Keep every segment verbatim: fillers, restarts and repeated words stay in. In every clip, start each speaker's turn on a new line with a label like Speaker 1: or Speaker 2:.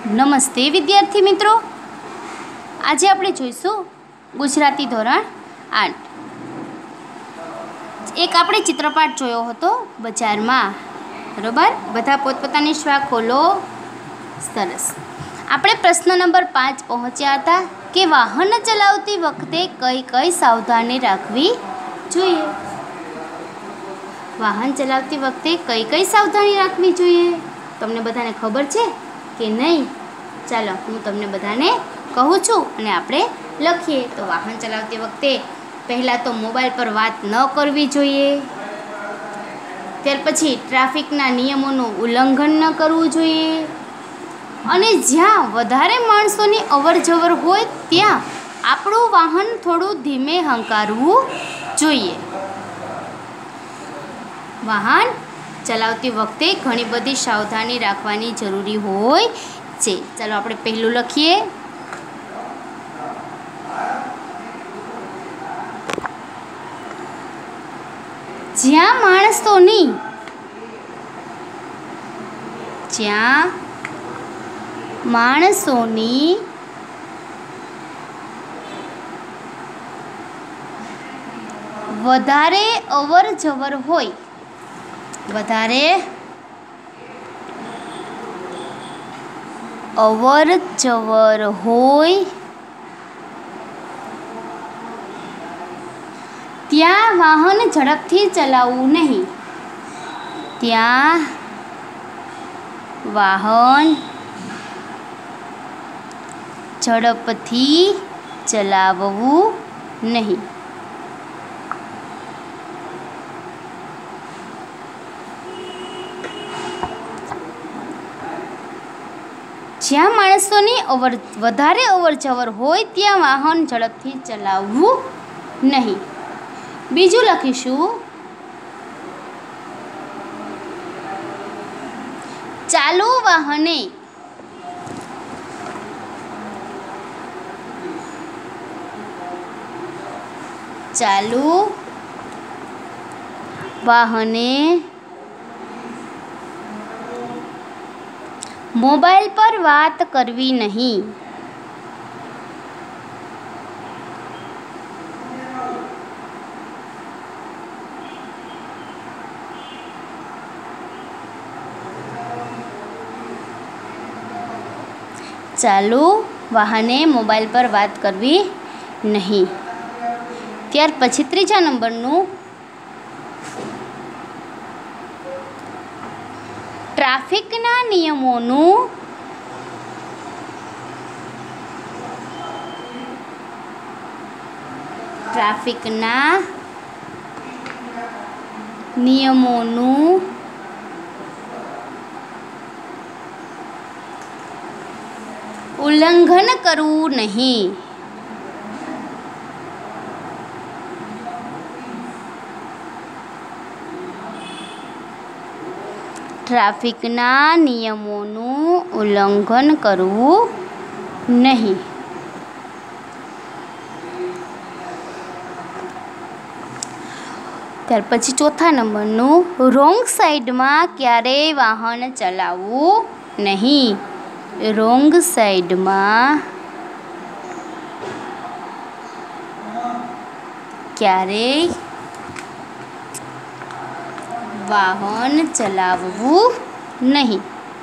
Speaker 1: નમસ્તે વિદ્યાર્થી મિત્રો, આજે આપણે જોઈશું ગુજરાતી ધોરણ આઠ. એક આપણે ચિત્રપાઠ જોયો હતો બજારમાં, બરોબર? બધા પોતપોતાની શ્વા ખોલો. સરસ. આપણે પ્રશ્ન નંબર પાંચ પહોંચ્યા હતા કે વાહન ચલાવતી વખતે કઈ કઈ સાવધાની રાખવી જોઈએ. વાહન ચલાવતી વખતે કઈ કઈ સાવધાની રાખવી જોઈએ તમને બધાને ખબર છે કે નહીં? ચાલો હું તમને બધાને કહું છું અને આપણે લખીએ. તો વાહન ચલાવતી વખતે પહેલાં તો મોબાઈલ પર વાત ન કરવી જોઈએ. ત્યાર પછી ટ્રાફિકના નિયમોનું ઉલ્લંઘન ન કરવું જોઈએ. અને જ્યાં વધારે માણસોની અવર જવર હોય ત્યાં આપણું વાહન થોડું ધીમે હંકારવું જોઈએ. વાહન ચલાવતી વખતે ઘણી બધી સાવધાની રાખવાની જરૂરી હોય છે. ચાલો આપણે પહેલું લખીએ. જ્યાં માણસોની જ્યાં માણસોની વધારે અવર જવર હોય વધારે અવર જવર હોય ત્યાં વાહન ઝડપથી ચલાવવું નહીં. ત્યાં વાહન ઝડપથી ચલાવવું નહીં. જ્યાં માણસોની અવર વધારે અવર જવર હોય ત્યાં વાહન ઝડપથી ચલાવવું નહીં. બીજું લખીશું, ચાલુ વાહને ચાલુ વાહને મોબાઈલ પર વાત કરવી નહીં. ચાલુ વાહને મોબાઈલ પર વાત કરવી નહીં. ત્યાર પછી ત્રીજા નંબરનું, ટ્રાફિકના નિયમોનું ટ્રાફિકના નિયમોનું ઉલ્લંઘન કરવું નહીં. ટ્રાફિકના નિયમોનું ઉલ્લંઘન કરવું નહીં. ત્યાર પછી ચોથા નંબરનું, રોંગ સાઈડમાં ક્યારેય વાહન ચલાવવું નહીં. રોંગ સાઈડમાં ક્યારેય વાહન ચલાવવું નહીં.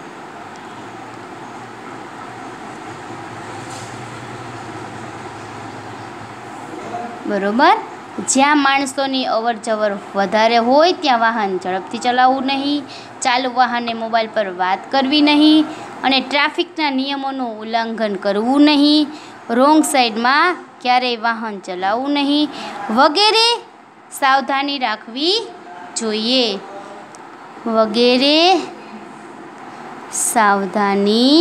Speaker 1: બરોબર? જ્યાં માણસોની અવર જવર વધારે હોય ત્યાં વાહન ઝડપથી ચલાવવું નહીં. ચાલુ વાહને મોબાઈલ પર વાત કરવી નહીં. અને ટ્રાફિકના નિયમોનું ઉલ્લંઘન કરવું નહીં. રોંગ સાઈડમાં ક્યારેય વાહન ચલાવવું નહીં વગેરે સાવધાની રાખવી જોઈએ. વગેરે સાવધાની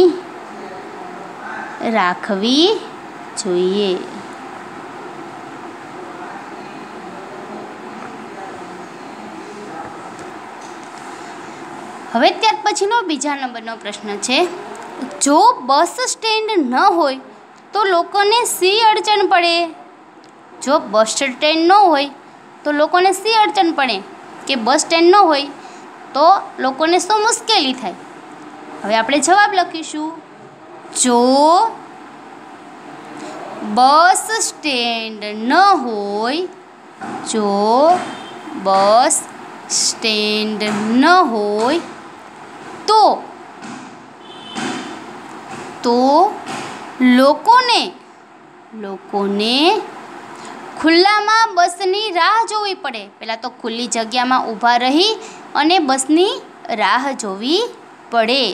Speaker 1: રાખવી જોઈએ. હવે ત્યાર પછીનો બીજા નંબરનો પ્રશ્ન છે, જો બસ સ્ટેન્ડ ન હોય તો લોકોને શી અડચણ પડે? જો બસ સ્ટેન્ડ ન હોય તો લોકોને શી અડચણ પડે કે બસ સ્ટેન્ડ ન હોય તો લોકોને શું મુશ્કેલી થાય? હવે આપણે જવાબ લખીશું. જો બસ સ્ટેન્ડ ન હોય જો બસ સ્ટેન્ડ ન હોય તો તો લોકોને લોકોને ખુલ્લામાં બસની રાહ જોવી પડે. પહેલાં તો ખુલ્લી જગ્યામાં ઊભા રહી અને બસની રાહ જોવી પડે.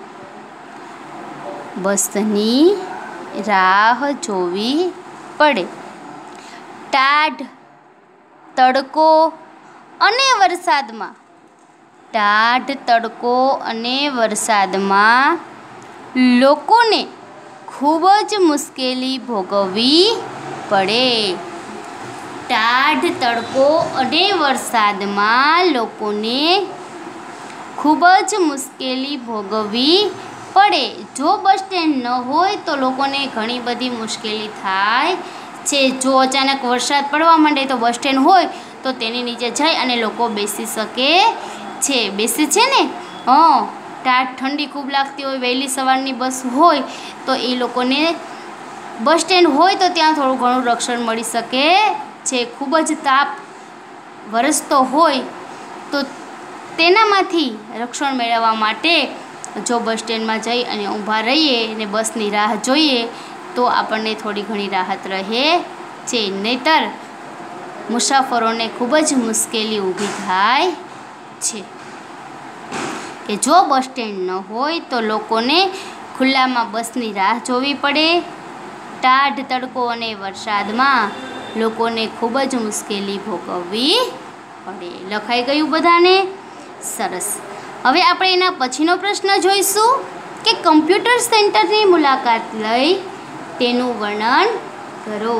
Speaker 1: બસની રાહ જોવી પડે. ટાઢ તડકો અને વરસાદમાં ટાઢ તડકો અને વરસાદમાં લોકોને ખૂબ જ મુશ્કેલી ભોગવવી પડે. ટાઢ તડકો અને વરસાદમાં લોકોને ખૂબ જ મુશ્કેલી ભોગવવી પડે. જો બસ સ્ટેન્ડ ન હોય તો લોકોને ઘણી બધી મુશ્કેલી થાય છે. જો અચાનક વરસાદ પડવા માંડે તો બસ સ્ટેન્ડ હોય તો તેની નીચે જઈ અને લોકો બેસી શકે છે. બેસે છે ને હં ટાઢ ઠંડી ખૂબ લાગતી હોય, વહેલી સવારની બસ હોય તો એ લોકોને બસ સ્ટેન્ડ હોય તો ત્યાં થોડું ઘણું રક્ષણ મળી શકે છે. ખૂબ જ તાપ વરસતો હોય તો તેનામાંથી રક્ષણ મેળવવા માટે જો બસ સ્ટેન્ડમાં જઈ અને ઊભા રહીએ અને બસની રાહ જોઈએ તો આપણને થોડી ઘણી રાહત રહે છે. નહીંતર મુસાફરોને ખૂબ જ મુશ્કેલી ઊભી થાય છે. કે જો બસ સ્ટેન્ડ ન હોય તો લોકોને ખુલ્લામાં બસની રાહ જોવી પડે. ટાઢ તડકો અને વરસાદમાં લોકોને ખૂબ જ મુશ્કેલી ભોગવવી પડે. લખાઈ ગયું બધાને? સરસ. હવે આપણે એના પછીનો પ્રશ્ન જોઈશું કે કમ્પ્યુટર સેન્ટરની મુલાકાત લઈ તેનું વર્ણન કરો.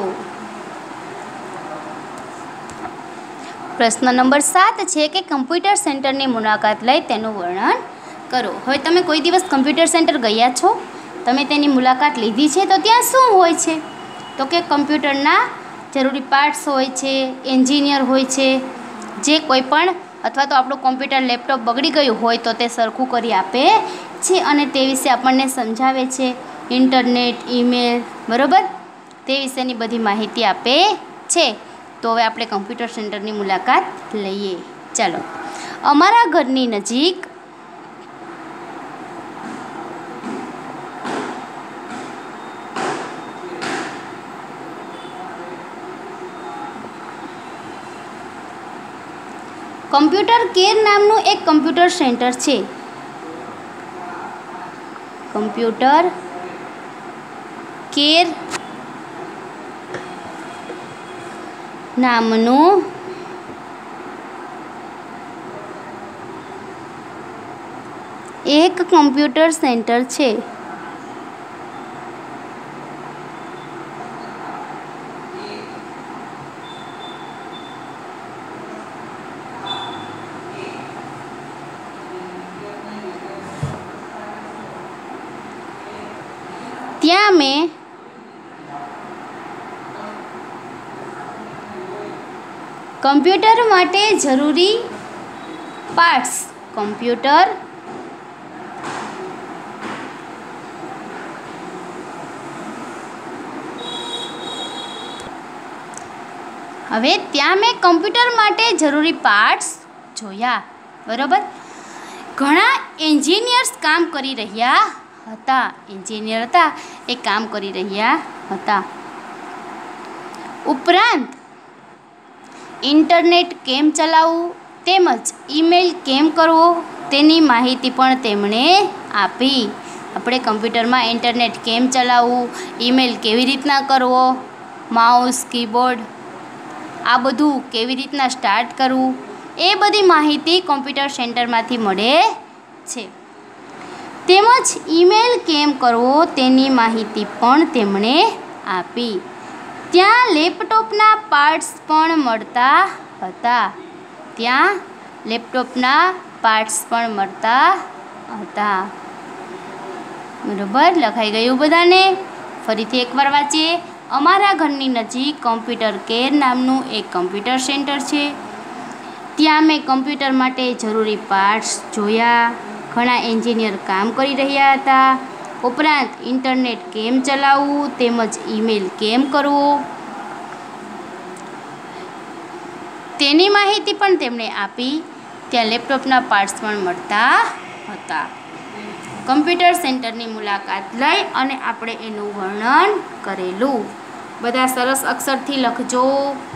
Speaker 1: પ્રશ્ન નંબર સાત છે કે કમ્પ્યુટર સેન્ટરની મુલાકાત લઈ તેનું વર્ણન કરો. હવે તમે કોઈ દિવસ કમ્પ્યુટર સેન્ટર ગયા છો? તમે તેની મુલાકાત લીધી છે? તો ત્યાં શું હોય છે? તો કે કમ્પ્યુટરના જરૂરી પાર્ટ્સ હોય છે, એન્જિનિયર હોય છે, જે કોઈ પણ અથવા તો આપણું કોમ્પ્યુટર લેપટોપ બગડી ગયું હોય તો તે સરખું કરી આપે છે અને તે વિશે આપણને સમજાવે છે. ઇન્ટરનેટ, ઈમેલ, બરાબર, તે વિશેની બધી માહિતી આપે છે. તો હવે આપણે કમ્પ્યુટર સેન્ટરની મુલાકાત લઈએ. ચાલો. અમારા ઘરની નજીક કમ્પ્યુટર કેર નામનું એક કમ્પ્યુટર સેન્ટર છે. કમ્પ્યુટર કેર નામનું એક કમ્પ્યુટર સેન્ટર છે. ત્યાં મેં કમ્પ્યુટર માટે જરૂરી પાર્ટ્સ કમ્પ્યુટર હવે ત્યાં મેં કમ્પ્યુટર માટે જરૂરી પાર્ટ્સ જોયા. બરાબર. ઘણા એન્જિનિયર્સ કામ કરી રહ્યા હતા. એન્જિનિયર હતા એ કામ કરી રહ્યા હતા. ઉપરાંત ઇન્ટરનેટ કેમ ચલાવવું તેમજ ઈમેલ કેમ કરવો તેની માહિતી પણ તેમણે આપી. આપણે કમ્પ્યુટરમાં ઇન્ટરનેટ કેમ ચલાવવું, ઈમેલ કેવી રીતના કરવો, માઉસ, કીબોર્ડ આ બધું કેવી રીતના સ્ટાર્ટ કરવું એ બધી માહિતી કમ્પ્યુટર સેન્ટરમાંથી મળે છે. તેમજ ઈમેલ કેમ કરવો તેની માહિતી પણ તેમણે આપી. ત્યાં લેપટોપના પાર્ટ્સ પણ મળતા હતા. ત્યાં લેપટોપના પાર્ટ્સ પણ મળતા હતા. બરાબર. લખાઈ ગયું બધાને? ફરીથી એકવાર વાંચીએ. અમારા ઘરની નજીક કમ્પ્યુટર કેર નામનું એક કમ્પ્યુટર સેન્ટર છે. ત્યાં મેં કમ્પ્યુટર માટે જરૂરી પાર્ટ્સ જોયા. ઘણા એન્જિનિયર કામ કરી રહ્યા હતા. ઉપરાંત ઇન્ટરનેટ કેમ ચલાવવું તેમજ ઈમેલ કેમ કરવો તેની માહિતી પણ તેમણે આપી. ત્યાં લેપટોપના પાર્ટ્સ પણ મળતા હતા. કમ્પ્યુટર સેન્ટરની મુલાકાત લઈ અને આપણે એનું વર્ણન કરેલું. બધા સરસ અક્ષરથી લખજો.